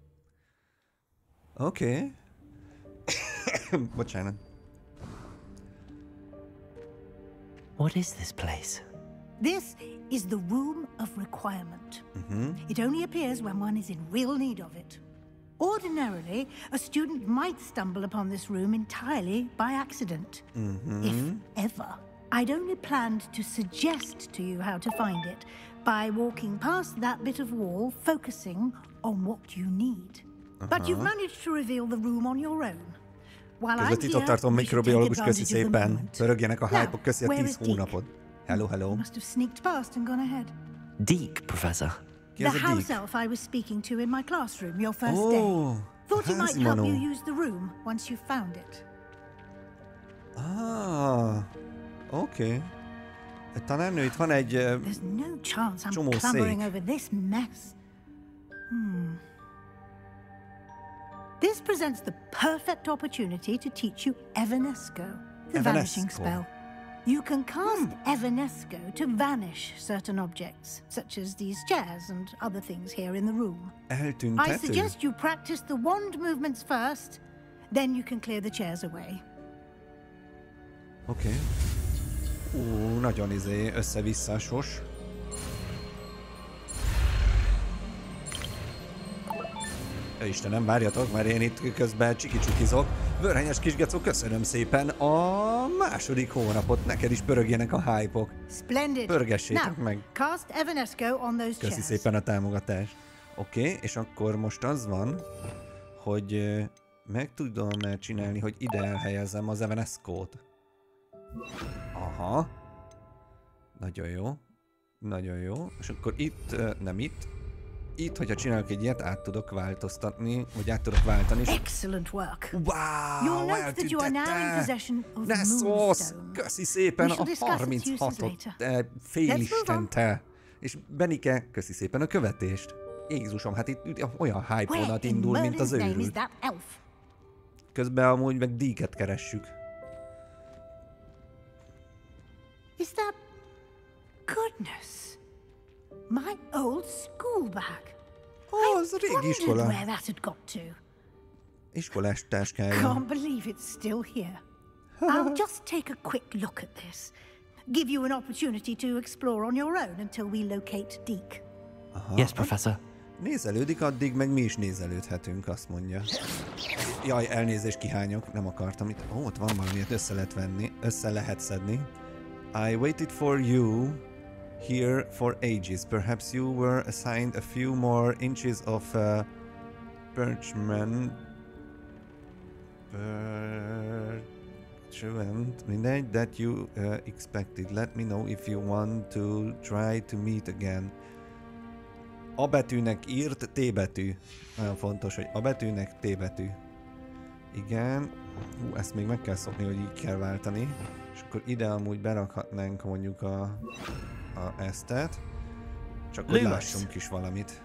Oké. Okay. Bocsánat. What is this place? This is the Room of Requirement. Mm-hmm. It only appears when one is in real need of it. Ordinarily, a student might stumble upon this room entirely by accident. Mm-hmm. If ever. I'd only planned to suggest to you how to find it by walking past that bit of wall, focusing on what you need. Uh-huh. But you've managed to reveal the room on your own. Közvetított tartom mikrobiológus, köszi szépen. Pörögjenek a hype-ok, köszi a tíz hónapot. Hello, hello. Must have sneaked past and gone ahead. Deke, Professor. The house elf I was speaking to in my classroom your first oh, day. Thought he might help you use the room once you found it. Ah, oké. Okay. Tanárnő, itt van egy uh, There's no chance I'm csomó clambering szék. over this mess. Hmm. This presents the perfect opportunity to teach you Evanesco, the Evanesco. vanishing spell. You can cast hmm. Evanesco to vanish certain objects, such as these chairs and other things here in the room. Eltűntető. I suggest you practice the wand movements first, then you can clear the chairs away. Oké. Okay. Ú, nagyon izé, össze-vissza sos. Istenem, várjatok, mert én itt közben csiki-csukizok. Vörhenyes kisgecó, köszönöm szépen a második hónapot. Neked is pörögjenek a hype-ok. Splendid. Pörgessétek Now, meg. Cast Evanesco on those Köszi chairs. szépen a támogatást. Oké, okay, és akkor most az van, hogy uh, meg tudom csinálni, hogy ide elhelyezem az Evanesco-t. Aha. Nagyon jó. Nagyon jó. És akkor itt, uh, nem itt, itt, hogyha csinálok egy ilyet, át tudok változtatni, vagy át tudok váltani. Excellent work. Wow, eltűntette! Nessos! Köszi szépen a harminchatot, félistente! És Benike, köszi szépen a követést. Jézusom, hát itt olyan hype-vonat indul, mint az őrült. Közben amúgy meg Deke-et keressük. Is that... Goodness. My old school bag. Oh, az a régi iskola. Where that had got to. Iskolás táskája. Can't believe it's still here. I'll just take a quick look at this. Give you an opportunity to explore on your own until we locate Deke. Aha. Yes, Professor. Nézelődik, addig meg mi is nézelődhetünk, azt mondja. Jaj, elnézést, kihányok, nem akartam itt. Ó, ott van valamiért, össze lehet venni, össze lehet szedni. I waited for you here for ages. Perhaps you were assigned a few more inches of uh, parchment. Parchment, mindegy, that you uh, expected. Let me know if you want to try to meet again. A betűnek írt T betű. Nagyon fontos, hogy a betűnek T betű. Igen. Hú, ezt még meg kell szokni, hogy így kell váltani. És akkor ide amúgy berakhatnánk mondjuk a, a eztet. Csak hogy lássunk is valamit.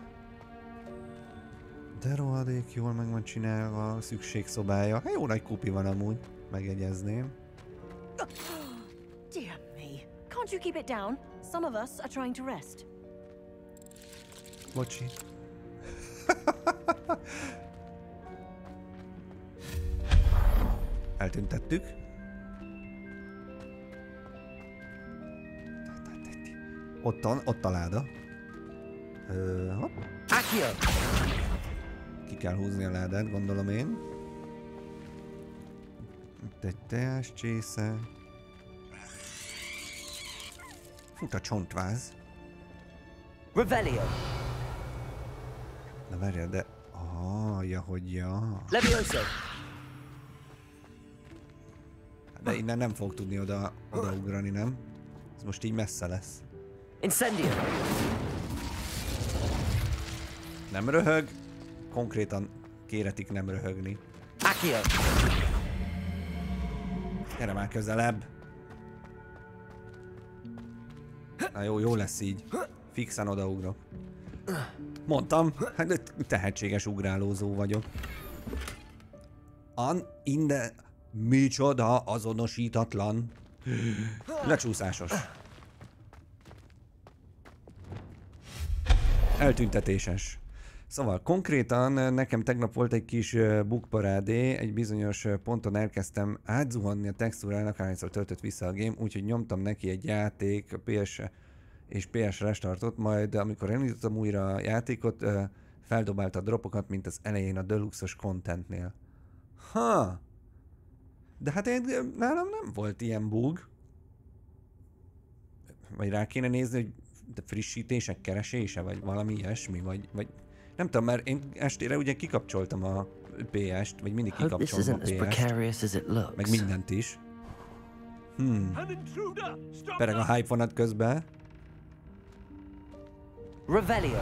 De rohadék jól meg van csinálva a szükségszobája. Hát jó nagy kupi van amúgy, megjegyezném. Dear me. Can't you keep it down? Some of us are trying to rest. Bocsi. Eltüntettük. Ott, a, ott a láda. Ö, hopp. Ki kell húzni a ládát, gondolom én. Itt egy teás csésze. Fut a csontváz. Revelio. Na várjál, de... Ah, ja, hogy ja. Levioso. De innen nem fog tudni oda, odaugrani, nem? Ez most így messze lesz. Incendio. Nem röhög. Konkrétan kéretik nem röhögni. Accio. Gyere már közelebb. Na jó, jó lesz így. Fixen odaugrok. Mondtam, hát tehetséges ugrálózó vagyok. An inde... Micsoda azonosítatlan. Lecsúszásos. Eltüntetéses. Szóval konkrétan nekem tegnap volt egy kis bugparádé, egy bizonyos ponton elkezdtem átzuhanni a textúrának, ahányszor töltött vissza a game, úgyhogy nyomtam neki egy játék, a pé es és pé es restartot, majd amikor elindítottam újra a játékot, feldobálta a dropokat, mint az elején a deluxe-os contentnél. Ha! De hát én, nálam nem volt ilyen bug. Vagy rá kéne nézni, hogy frissítések keresése, vagy valami ilyesmi, vagy, vagy nem tudom, mert én estére ugye kikapcsoltam a pé est, vagy mindig kikapcsolom a pé est, meg mindent is. Hmm. Pereg a hype vonat közben. Revelio.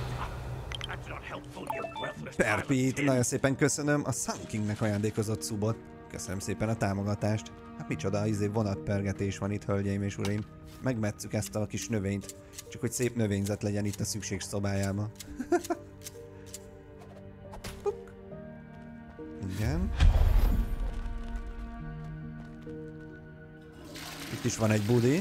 Perpit, nagyon szépen köszönöm a Sun Kingnek ajándékozott szubot. Köszönöm szépen a támogatást. Hát micsoda, izé vonatpergetés van itt, hölgyeim és uraim. Megmetszük ezt a kis növényt. Csak hogy szép növényzet legyen itt a szükségszobájában. Igen. Itt is van egy budi.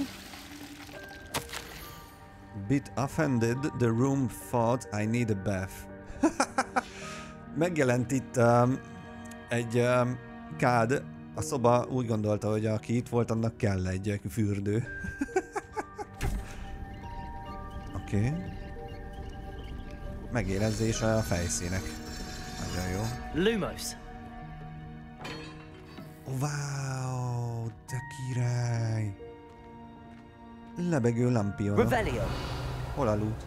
Bit offended, the room thought I need a bath. Megjelent itt um, egy um, kád. A szoba úgy gondolta, hogy aki itt volt, annak kell egy fürdő. Oké. Okay. Megérezése a fejszínek. Nagyon jó. Lumos. Wow, de király. Lebegő lampion. Revelio. Hol a loot?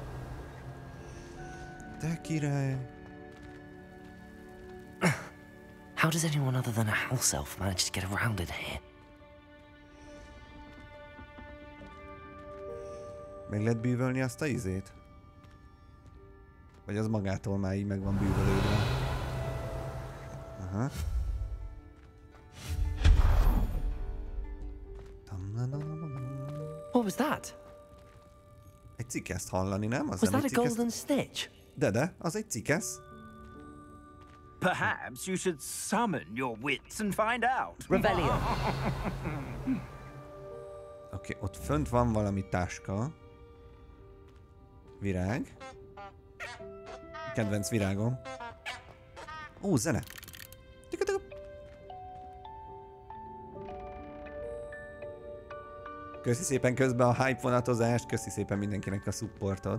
De király. How does anyone other than a house elf manage to get around in here? Meg lehet bűvölni azt a izét? Vagy az magától már így meg van bűvölődve? Aha. What was that? Egy cikeszt hallani, nem? Az was nem that a golden stitch? De, de, az egy cikesz. Perhaps you should summon your wits and find out. Revelio. Oké, okay, ott fönt van valami táska. Virág. Kedvenc virágom. Ó, zene. Köszi szépen közben a hype vonatozást, köszi szépen mindenkinek a supportot.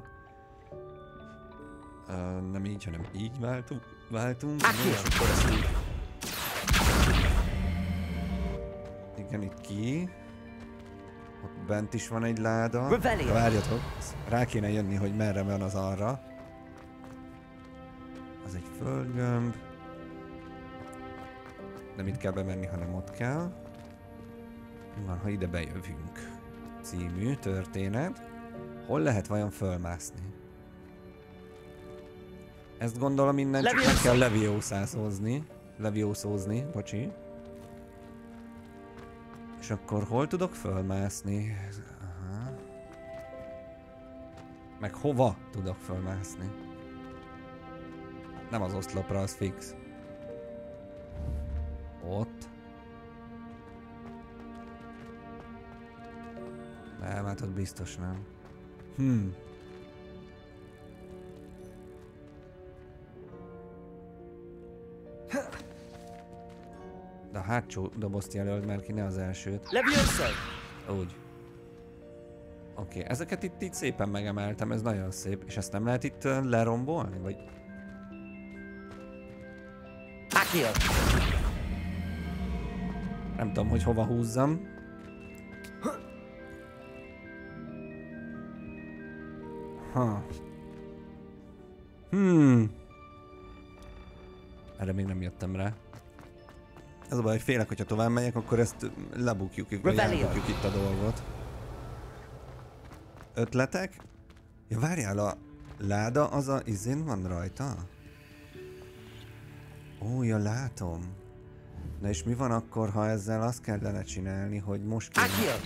Uh, nem így, hanem így váltunk. váltunk. És akkor ezt így... Igen, itt ki. Ott bent is van egy láda. Revelio. Várjatok, rá kéne jönni, hogy merre van az arra. Az egy földgömb. Nem itt kell bemenni, hanem ott kell. Mi van, ha ide bejövünk? Című történet. Hol lehet vajon fölmászni? Ezt gondolom innen csak meg kell leviószászni. Leviószózni, bocsi. És akkor hol tudok fölmászni? Aha. Meg hova tudok fölmászni? Nem az oszlopra, az fix. Ott. Nem, hát ott biztos nem. Hm. De a hátsó dobozt jelöld már ki, ne az elsőt. Úgy. Oké, okay. Ezeket itt így szépen megemeltem, ez nagyon szép. És ezt nem lehet itt uh, lerombolni, vagy? Akio. Nem tudom, hogy hova húzzam. Ha. Hmm. Erre még nem jöttem rá. Ez a baj, hogy félek, hogyha tovább megyek, akkor ezt lebukjuk, vagy elbukjuk itt a dolgot. Ötletek? Ja, várjál, a láda az a izén van rajta? Ó, ja, látom. Na és mi van akkor, ha ezzel azt kellene csinálni, hogy most kéne...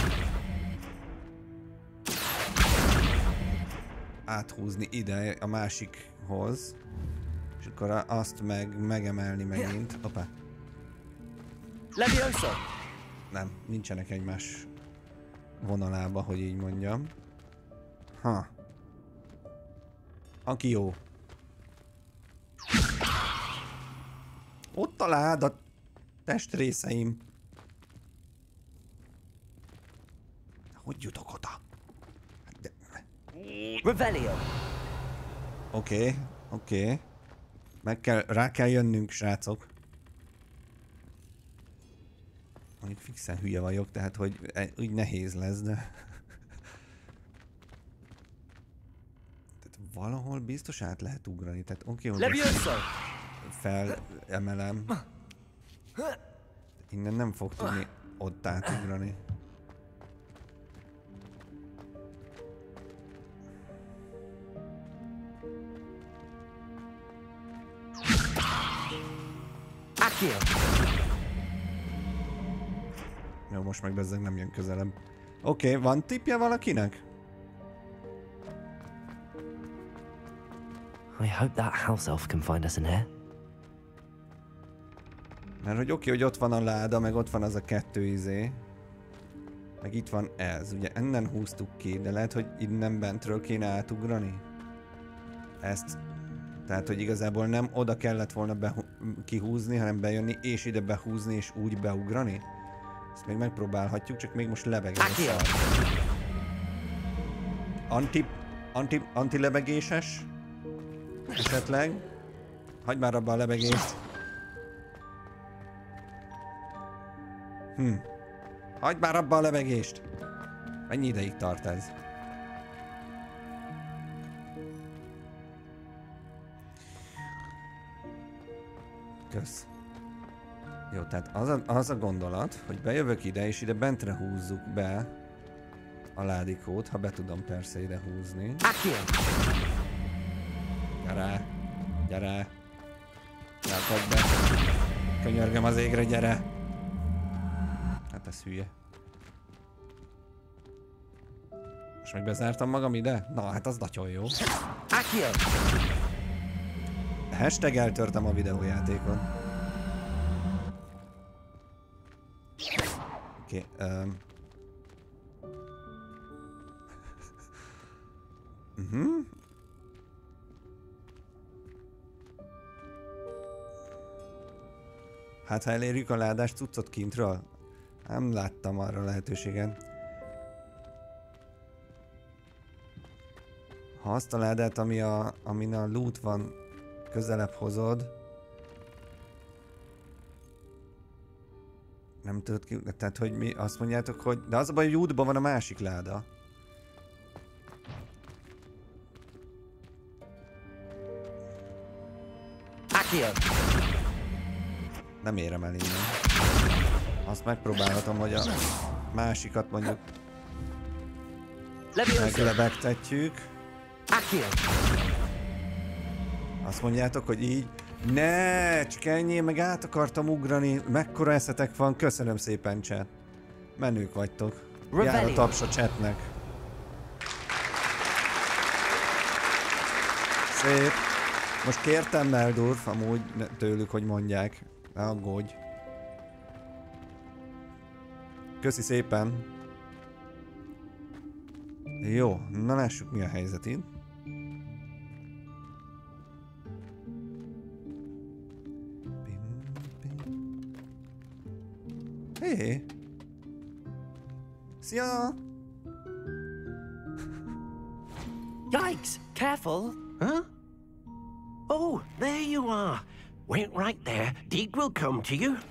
áthúzni ide a másikhoz, és akkor azt meg megemelni megint. Hoppá. Nem, nincsenek egymás vonalába, hogy így mondjam. Ha. Aki jó. Ott találd a testrészeim. Hogy jutok oda? De... Revelio. Oké, okay, oké. Okay. Meg kell, rá kell jönnünk, srácok. Mondjuk fixen hülye vagyok, tehát hogy úgy nehéz lesz, de... Tehát valahol biztos át lehet ugrani, tehát oké, okay, hogy felemelem. Innen nem fog tudni ott átugrani. Jó, most meg bezzeg nem jön közelebb. Oké, okay, van tippje valakinek? I hope that house elf can find us in here. Mert hogy oké, okay, hogy ott van a láda, meg ott van az a kettő izé. Meg itt van ez. Ugye ennen húztuk ki, de lehet, hogy innen bentről kéne átugrani. Ezt. Tehát, hogy igazából nem oda kellett volna kihúzni, hanem bejönni, és ide behúzni, és úgy beugrani. Ezt még megpróbálhatjuk, csak még most lebegés. Anti... Anti... Anti-lebegéses? Esetleg? Hagyd már abba a lebegést. Hm. Hagyd már abba a lebegést. Mennyi ideig tart ez? Kösz. Jó, tehát az a, az a gondolat, hogy bejövök ide, és ide bentre húzzuk be a ládikót, ha be tudom persze ide húzni. Gyere! Gyere! Látod be! Könyörgöm az égre, gyere! Hát ez hülye. Most meg bezártam magam ide? Na, hát az nagyon jó. Hashtag eltörtem a videójátékon. Oké, okay, um. uh-huh. Hát ha elérjük a ládás cuccot kintről? Nem láttam arra lehetőséget. Ha azt a ládát, ami a, amin a loot van, közelebb hozod, Nem tudod ki... Tehát, hogy mi azt mondjátok, hogy... De az a baj, hogy útban van a másik láda. Nem érem el innen. Azt megpróbálhatom, hogy a másikat mondjuk meglebegtetjük. Azt mondjátok, hogy így... Ne, csak ennyi, meg át akartam ugrani. Mekkora eszetek van, köszönöm szépen, chat. Menők vagytok. Jár a taps a chatnek. Szép. Most kértem Meldorf amúgy tőlük, hogy mondják. Ne aggódj. Köszi szépen. Jó, na lássuk mi a helyzet itt. Hé! Hey. Szia! Yikes! Careful! Huh? Oh, there you are. Wait right there. Deke will come to you.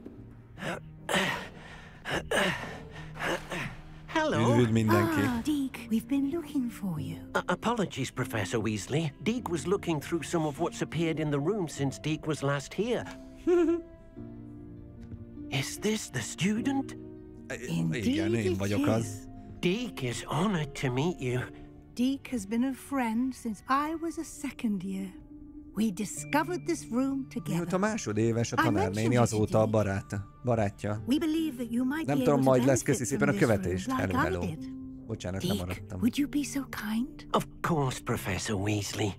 Hello. Üdvüdv mindenki. Ah, Deke, we've been looking for you. Uh, apologies, Professor Weasley. Deke was looking through some of what's appeared in the room since Deke was last here. Is this the student? Indeed, igen, én vagyok az. Deke is honored to meet you. Deke has been a friend since I was a second year. We discovered this room together. Mióta másodéves a tanárnéni, azóta a barát, barátja. We believe that you might Nem be tudom, able to majd lesz, benefit köszi szépen a from this követést. room like Hello, I hello. did. Bocsánat, Deke, lemaradtam. would you be so kind? Of course, Professor Weasley.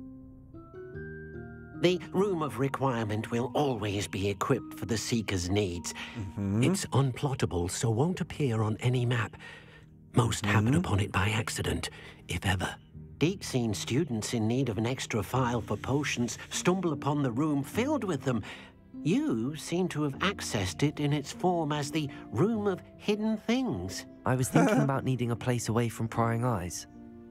The Room of Requirement will always be equipped for the Seeker's needs. Mm-hmm. It's unplottable, so won't appear on any map. Most Mm-hmm. happen upon it by accident, if ever. Deke's seen students in need of an extra file for potions stumble upon the room filled with them. You seem to have accessed it in its form as the Room of Hidden Things. I was thinking about needing a place away from prying eyes.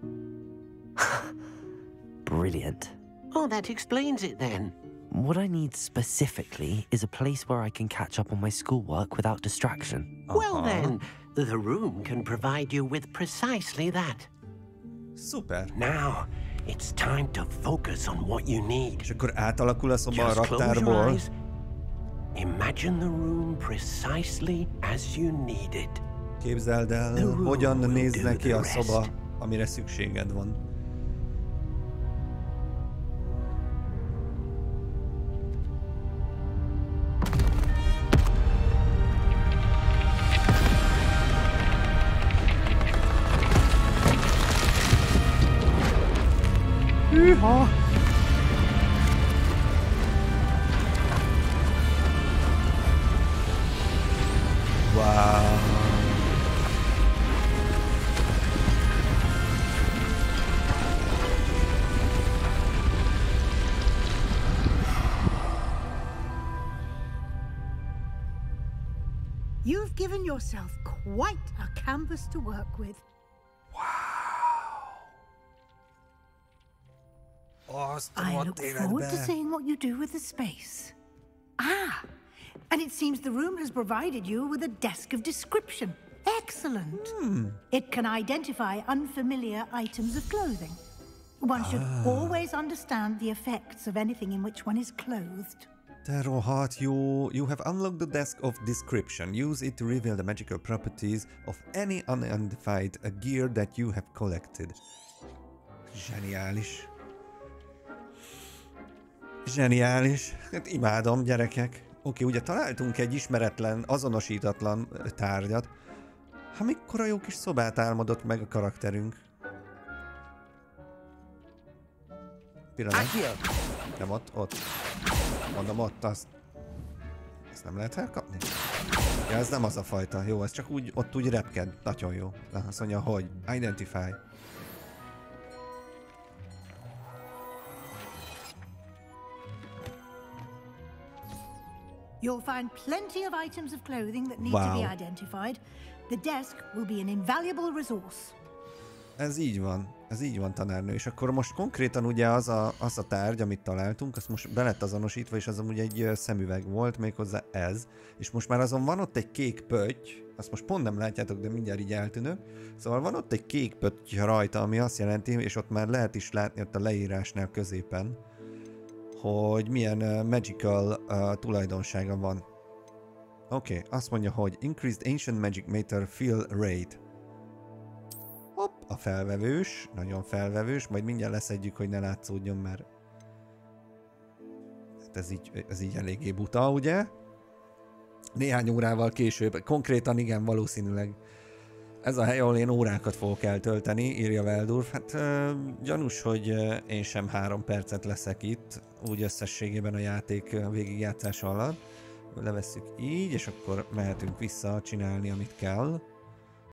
Brilliant. Oh, that explains it then. What I need specifically is a place where I can catch up on my schoolwork without distraction. Uh-huh. Well then, the room can provide you with precisely that. Super. Now, it's time to focus on what you need. És akkor átalakul a szoba a Just close your raktárból. eyes. Imagine the room precisely as you need it. Képzeld el, hogyan néz neki a szoba, amire szükséged van. Hűha! Wow! You've given yourself quite a canvas to work with. I look forward to seeing what you do with the space. Ah, and it seems the room has provided you with a desk of description. Excellent. Hmm. It can identify unfamiliar items of clothing. One should Ah. always understand the effects of anything in which one is clothed. Te rohadt jó! You have unlocked the desk of description. Use it to reveal the magical properties of any unidentified gear that you have collected. Zseniális. Zseniális. Hát imádom, gyerekek. Oké, ugye találtunk egy ismeretlen, azonosítatlan tárgyat. Ha mekkora jó kis szobát álmodott meg a karakterünk. Pillanat. Nem ott, ott. Mondom ott, azt. Ezt nem lehet elkapni? Ja, ez nem az a fajta. Jó, ez csak úgy, ott úgy repked. Nagyon jó. Azt mondja, hogy identify. You'll find plenty of items of clothing that need Wow. to be identified. The desk will be an invaluable resource. Ez így van. Ez így van, tanárnő. És akkor most konkrétan ugye az a, az a tárgy, amit találtunk, az most be lett azonosítva, és az amúgy egy szemüveg volt, méghozzá ez. És most már azon van ott egy kék pötty, azt most pont nem látjátok, de mindjárt így eltűnök. Szóval van ott egy kék pötty rajta, ami azt jelenti, és ott már lehet is látni ott a leírásnál középen, hogy milyen uh, magical uh, tulajdonsága van. Oké, okay, azt mondja, hogy Increased Ancient Magic Meter Fill Rate. Hopp, a felvevős, nagyon felvevős, majd mindjárt leszedjük, hogy ne látszódjon, mert hát ez így, ez így eléggé buta, ugye? Néhány órával később, konkrétan igen, valószínűleg ez a hely, ahol én órákat fogok eltölteni, írja Veldurf. Hát uh, gyanús, hogy uh, én sem három percet leszek itt, úgy összességében a játék végigjátszása alatt. Levesszük így, és akkor mehetünk vissza csinálni, amit kell.